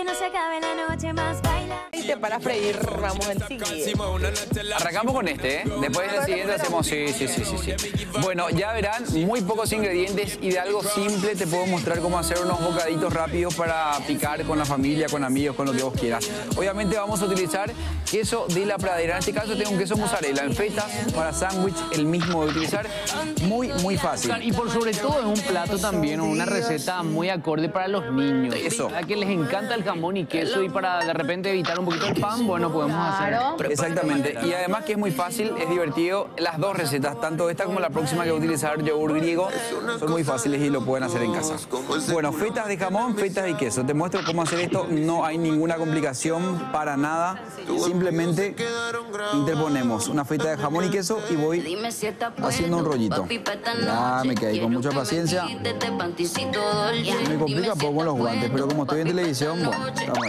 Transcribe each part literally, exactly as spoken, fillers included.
no se acabe la noche más baila. Para freír, vamos enseguida. Arrancamos con este, ¿eh? Después del siguiente hacemos... Sí, sí, sí, sí, sí. Bueno, ya verán, muy pocos ingredientes y de algo simple te puedo mostrar cómo hacer unos bocaditos rápidos para picar con la familia, con amigos, con lo que vos quieras. Obviamente vamos a utilizar queso de la pradera. En este caso tengo un queso mozzarella en fetas para sándwich, el mismo de utilizar. Muy, muy fácil. Y por sobre todo es un plato también, una receta muy acorde para los niños. Eso. A que les encanta el jamón y queso y para de repente evitar un poquito el pan, bueno, podemos Claro. hacer. Exactamente. Y además que es muy fácil, es divertido. Las dos recetas, tanto esta como la próxima que voy a utilizar, yogur griego, son muy fáciles y lo pueden hacer en casa. Bueno, fetas de jamón, fetas y queso. Te muestro cómo hacer esto. No hay ninguna complicación para nada. Simplemente interponemos una feta de jamón y queso y voy haciendo un rollito. Ya me quedé con mucha paciencia. Me complica un poco con los guantes, pero como estoy en televisión, bueno, estamos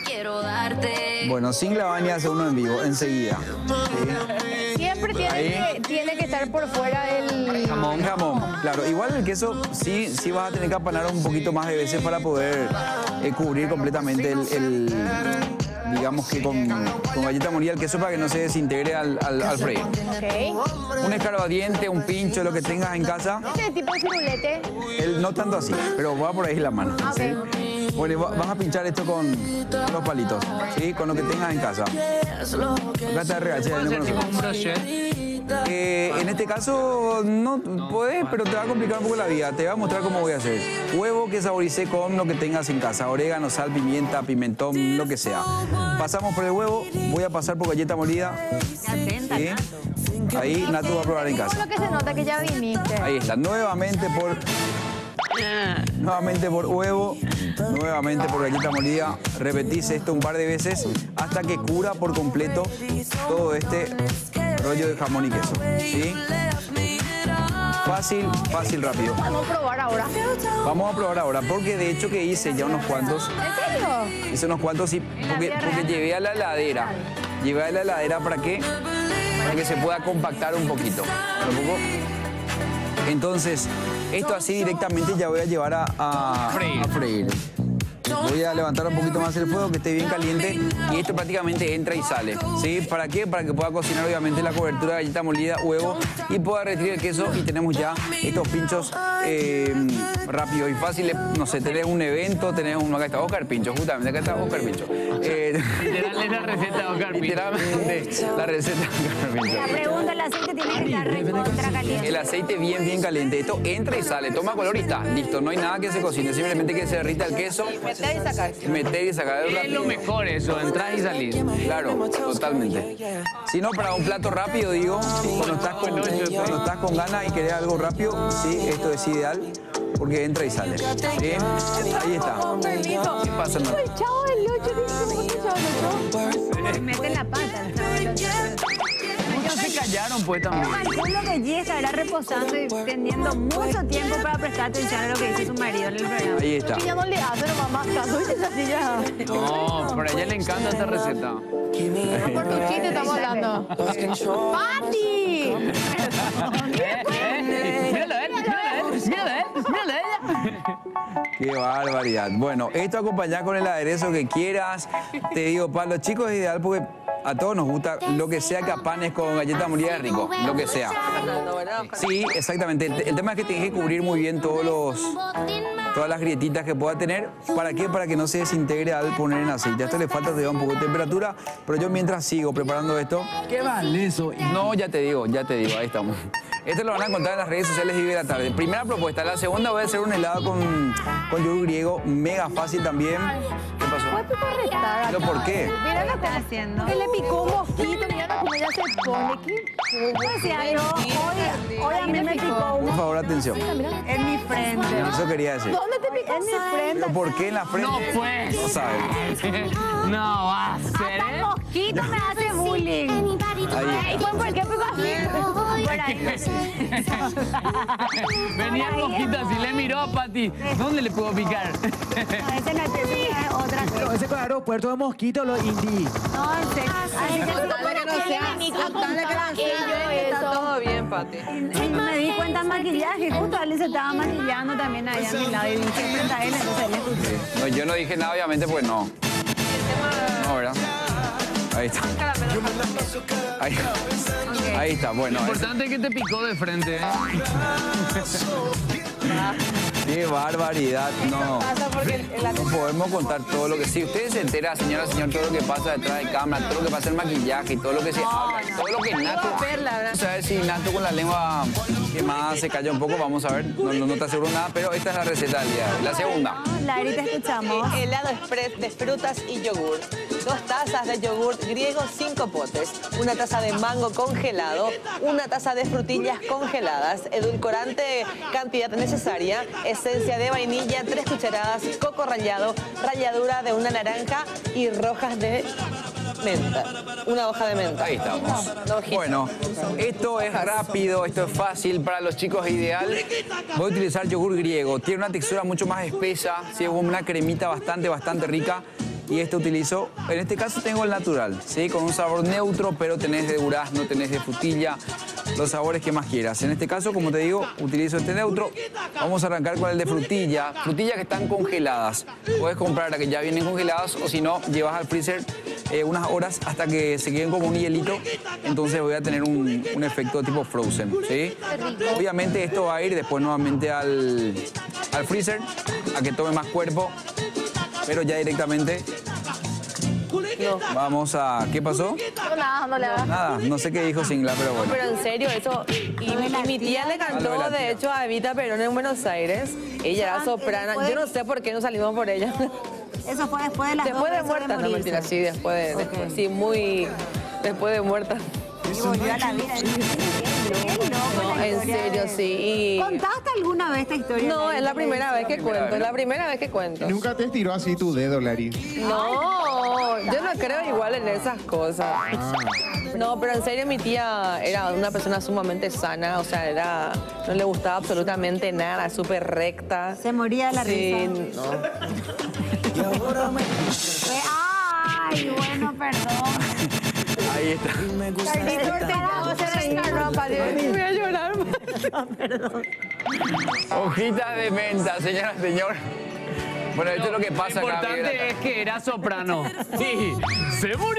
ahí. Bueno, sin lavaña hace uno en vivo, enseguida. ¿Sí? Siempre tiene que, tiene que estar por fuera el jamón. Jamón, claro. Igual el queso sí, sí vas a tener que apanar un poquito más de veces para poder eh, cubrir completamente el, el digamos que con, con galleta molida el queso para que no se desintegre al, al, al freír. Okay. Un escarbadiente, un pincho, lo que tengas en casa. ¿Este tipo de firulete? El, no tanto así, pero va por ahí la mano. Okay. ¿Sí? Bueno, vas a pinchar esto con los palitos, ¿sí? Con lo que tengas en casa. Acá está regacha, no conozco. Eh, en este caso no podés, pero te va a complicar un poco la vida. Te voy a mostrar cómo voy a hacer. Huevo que saboricé con lo que tengas en casa. Orégano, sal, pimienta, pimentón, lo que sea. Pasamos por el huevo, voy a pasar por galleta molida. ¿Sí? Ahí Natu va a probar en casa. Lo que se nota que ya viniste. Ahí está, nuevamente por... Nuevamente por huevo, nuevamente por galleta molida. Repetís esto un par de veces hasta que cura por completo todo este rollo de jamón y queso. ¿Sí? Fácil, fácil, rápido. Vamos a probar ahora. Vamos a probar ahora, porque de hecho que hice ya unos cuantos. ¿En serio? Hice unos cuantos, sí, porque, porque llevé a la heladera. Llevé a la heladera para que, para que se pueda compactar un poquito. ¿Un poco? Entonces, esto así directamente ya voy a llevar a, a, a freír. Voy a levantar un poquito más el fuego, que esté bien caliente, y esto prácticamente entra y sale. ¿Sí? ¿Para qué? Para que pueda cocinar obviamente la cobertura de galleta molida, huevo, y pueda retirar el queso, y tenemos ya estos pinchos eh, rápidos y fáciles. No sé, tenés un evento, tenés un... Acá está Oscar Pincho, justamente, acá está Oscar Pincho. Eh, Literal es la receta de Oscar Pincho. Literalmente la receta de Oscar Pincho. La pregunta, el aceite tiene que estar recontra caliente. El aceite bien, bien caliente. Esto entra y sale, toma color y está. Listo, no hay nada que se cocine, simplemente que se derrita el queso. Meter y sacar. Meter y sacar. Es lo mejor eso, entrar y salir. Claro, totalmente. Si no, para un plato rápido, digo, cuando estás con, cuando estás con ganas y querés algo rápido, sí, esto es ideal, porque entra y sale. Bien, ahí está. ¿Qué pasa, no? El chavo del ocho, ¿viste? El chavo del ocho. Mete la pata el chavo del ocho. Muchos se callaron pues también. Calculo que G estará reposando y teniendo mucho tiempo para prestar atención a lo que dice su marido en el programa. Ahí está. Y ya no le hace nomás más caso, ¿viste? Esa silla. No, pero a ella le encanta esta receta. Por tu chiste estamos hablando. ¡Pati! Míralo a él, míralo a él, míralo a él, míralo a ella. Qué barbaridad. Bueno, esto acompañado con el aderezo que quieras. Te digo, para los chicos es ideal porque a todos nos gusta lo que sea que apanes con galleta molida es rico, lo que sea. Sí, exactamente. El, el tema es que tienes que cubrir muy bien todos los, todas las grietitas que pueda tener. ¿Para qué? Para que no se desintegre al poner en aceite. A esto le falta todavía un poco de temperatura, pero yo mientras sigo preparando esto... ¿Qué vale eso? No, ya te digo, ya te digo, ahí estamos. Esto lo van a encontrar en las redes sociales de Vive la Tarde. Primera propuesta. La segunda voy a hacer un helado con, con yogur griego, mega fácil también. ¿Qué pasó? ¿Puedes retar ¿Pero por qué? Mira lo que está haciendo. Que le picó un mosquito, mira cómo ella se pone. ¿Qué? Pues sí, ay, no, hoy, hoy a mí me picó un... Por favor, atención. En mi frente. Eso quería decir. ¿Dónde te picó? En mi frente. ¿Pero por qué en la frente? No, pues. No sabes. No va a ser, Hasta el ¿eh? mosquito me hace bullying. Ahí. ¿Y por por qué picó así? Por ahí. Venía el mosquito así, le miró a Pati. ¿Dónde le puedo picar? No, ese no es ese, es otra Pero cosa. ese con aeropuerto de mosquito, los indí. No, en serio. Así que Contale que no sea, contale que no sea, está todo bien, Pati. Y me di cuenta del maquillaje, justo él se estaba maquillando también allá a mi lado y dije frente a él, entonces él escuché. No, yo no dije nada, obviamente, pues no. No, ¿verdad? Ahí está. Ahí, ahí está, bueno. Lo importante es que te picó de frente, ¿eh? Qué barbaridad, no. No podemos contar todo lo que... Si usted se entera, señora, señor, todo lo que pasa detrás de cámara, todo lo que pasa en maquillaje y todo lo que se habla, todo lo que Nato... Vamos a ver si Nato con la lengua quemada se calla un poco, vamos a ver. No, no, no te aseguro nada, pero esta es la receta del día. La segunda. Lari, te escuchamos. Helado express de frutas y yogur. Dos tazas de yogur griego, cinco potes. Una taza de mango congelado. Una taza de frutillas congeladas. Edulcorante, cantidad necesaria. Esencia de vainilla, tres cucharadas. Coco rallado. Ralladura de una naranja y rojas de menta. Una hoja de menta. Ahí estamos. Una hojita. Bueno, esto es rápido, esto es fácil, para los chicos es ideal. Voy a utilizar yogur griego. Tiene una textura mucho más espesa, ¿sí? Es una cremita bastante, bastante rica. Y este utilizo, en este caso tengo el natural, ¿sí? Con un sabor neutro, pero tenés de durazno, tenés de frutilla, los sabores que más quieras. En este caso, como te digo, utilizo este neutro. Vamos a arrancar con el de frutilla. Frutillas que están congeladas. Puedes comprar las que ya vienen congeladas o si no, llevas al freezer eh, unas horas hasta que se queden como un hielito. Entonces voy a tener un, un efecto tipo frozen, ¿sí? Obviamente esto va a ir después nuevamente al, al freezer, a que tome más cuerpo. Pero ya directamente No. vamos a... ¿Qué pasó? No, nada, no le hagas. Nada, no sé qué dijo Singla, pero bueno. Pero en serio, eso... Y, mi- y mi tía le Ah, lo cantó, de la de tía. hecho, a Evita Perón en Buenos Aires. Ella era soprana. Yo no sé por qué no salimos por ella. Eso fue después de las Después de dos muerta, no morirse. mentira, sí, después de... Después, sí, muy... Después de muerta. Y volvió a la vida. Qué loco No, la en historia serio, de- sí. y- ¿Contaste alguna vez esta historia? No, Lari? es la primera vez que Primera cuento, vez, es ¿no? la primera vez que cuento. Nunca te estiró así tu dedo, Lari. No, yo no creo igual en esas cosas. No, pero en serio mi tía era una persona sumamente sana, o sea, era, no le gustaba absolutamente nada, súper recta. Se moría de la Sí, risa. no. Fue- Ay, bueno, perdón. Ahí está. Voy a llorar. Hojitas de menta, señora, señor. Bueno, esto es lo que Lo pasa acá. importante Miguel. es que era soprano. Sí, se murió.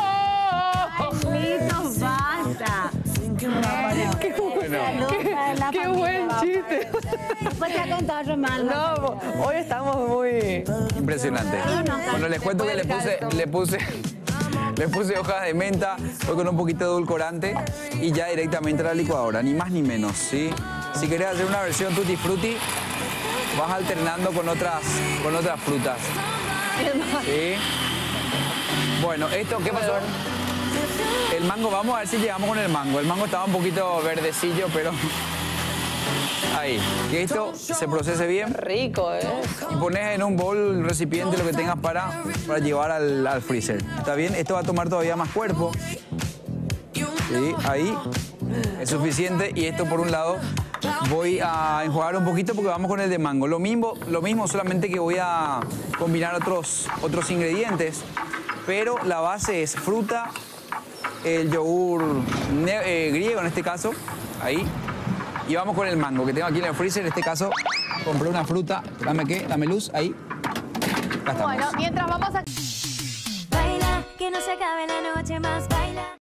Listo, basta. Qué, Bueno. qué buen chiste. Después te ha contado Román. No, hoy estamos muy... Impresionante. Bueno, les cuento que le puse, le puse, le puse hojas de menta, voy con un poquito de edulcorante y ya directamente a la licuadora, ni más ni menos, ¿sí? Si querés hacer una versión tutti frutti, vas alternando con otras, con otras frutas. ¿Sí? Bueno, esto, ¿qué pasó? El mango, vamos a ver si llegamos con el mango. El mango estaba un poquito verdecillo, pero... Ahí. Que esto se procese bien. Rico, ¿eh? Y pones en un bol, un recipiente, lo que tengas para, para llevar al, al freezer. ¿Está bien? Esto va a tomar todavía más cuerpo. Sí, ahí es suficiente. Y esto por un lado voy a enjuagar un poquito porque vamos con el de mango. Lo mismo, lo mismo solamente que voy a combinar otros, otros ingredientes. Pero la base es fruta, el yogur ne- eh, griego en este caso. Ahí. Y vamos con el mango que tengo aquí en el freezer. En este caso, compré una fruta. Dame qué, dame luz. Ahí. Acá estamos. Bueno, mientras vamos a... Baila, que no se acabe la noche más.